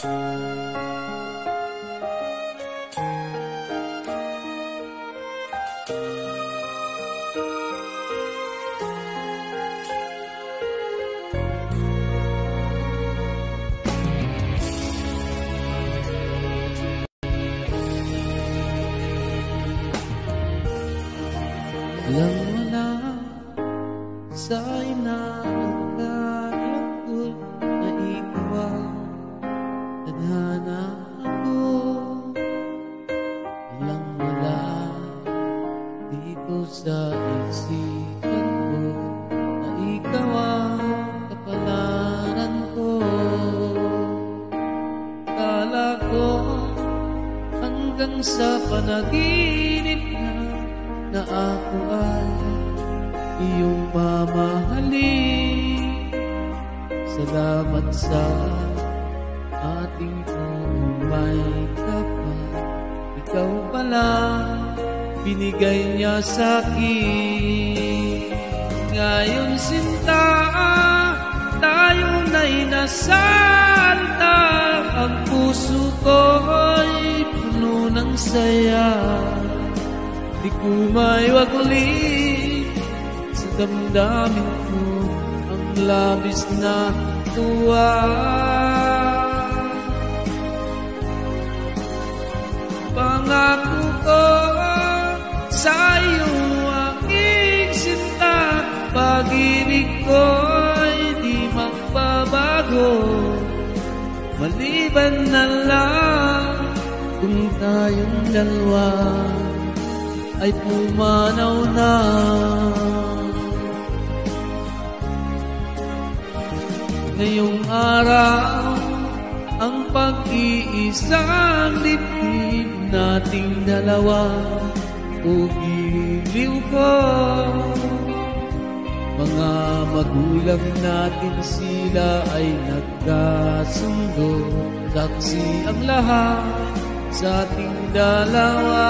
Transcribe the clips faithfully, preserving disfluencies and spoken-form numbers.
Alam mo na sa inakala ko'y na ikaw ang tadhana ko. Alam mo na dito sa isipan ko na ikaw ang kapalaran ko. Kala ko hanggang sa panaginip na na ako ay iyong mamahalin. Salamat sa ating umay kapag ikaw pala binigay niya sa'kin. Ngayon sinta, tayo na'y nasalta. Ang puso ko'y puno ng saya. Di ko may waglit sa damdamin ko ang labis na tuwa. Pangako ko sa iyo aking sinta, pag-ibig ko'y di magbabago. Maliban na lang kung tayong dalawa ay pumanaw na. Ngayong araw, ang pag-iisang dibdib nating dalawa o giliw ko. Mga magulang natin sila ay nagkasundo. Saksi ang lahat sa ating dalawa.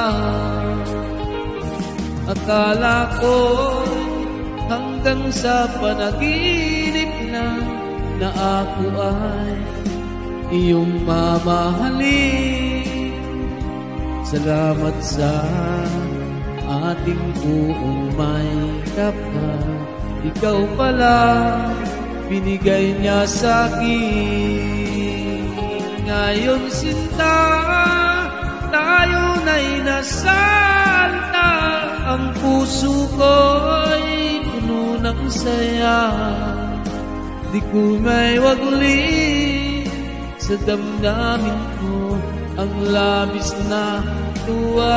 Akala ko hanggang sa panaginip na na ako ay iyong mamahalin. Salamat sa ating buong may kapal. Ikaw pala binigay niya sa'kin. Ngayon sinta, tayo na'y nasalta. Ang puso ko'y puno ng saya. Di ko may waglit sa damdamin ko ang labis na tuwa.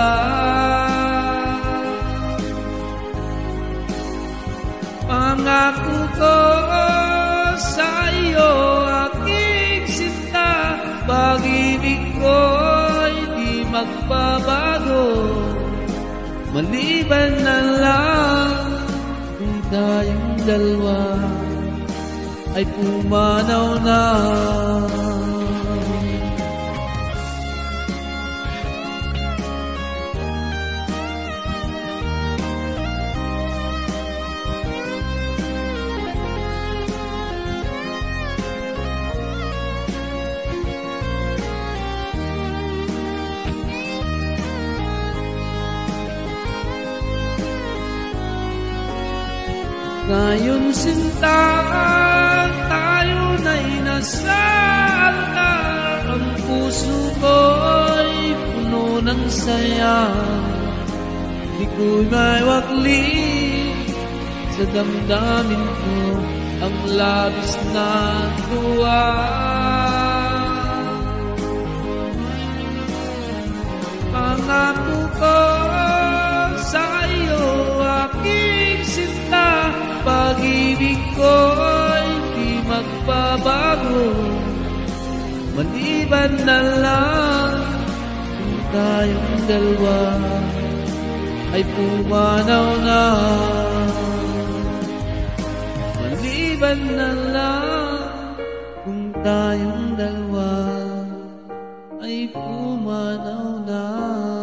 Pangako ko sa iyo aking sinta, pag-ibig ko'y di magbabago. Maliban na lang kung tayong dalawa ay pumanaw na. Ngayon sinta, tayo na'y nasalta. Ang puso ko'y puno ng saya. Di ko'y may waglit sa damdamin ko ang labis na tuwa. Pangako ko sa iyo aking sinta, pag-ibig ko'y di magbabago. Maliban na lang kung tayong dalawa ay pumanaw na. Maliban na lang kung tayong dalawa ay pumanaw na.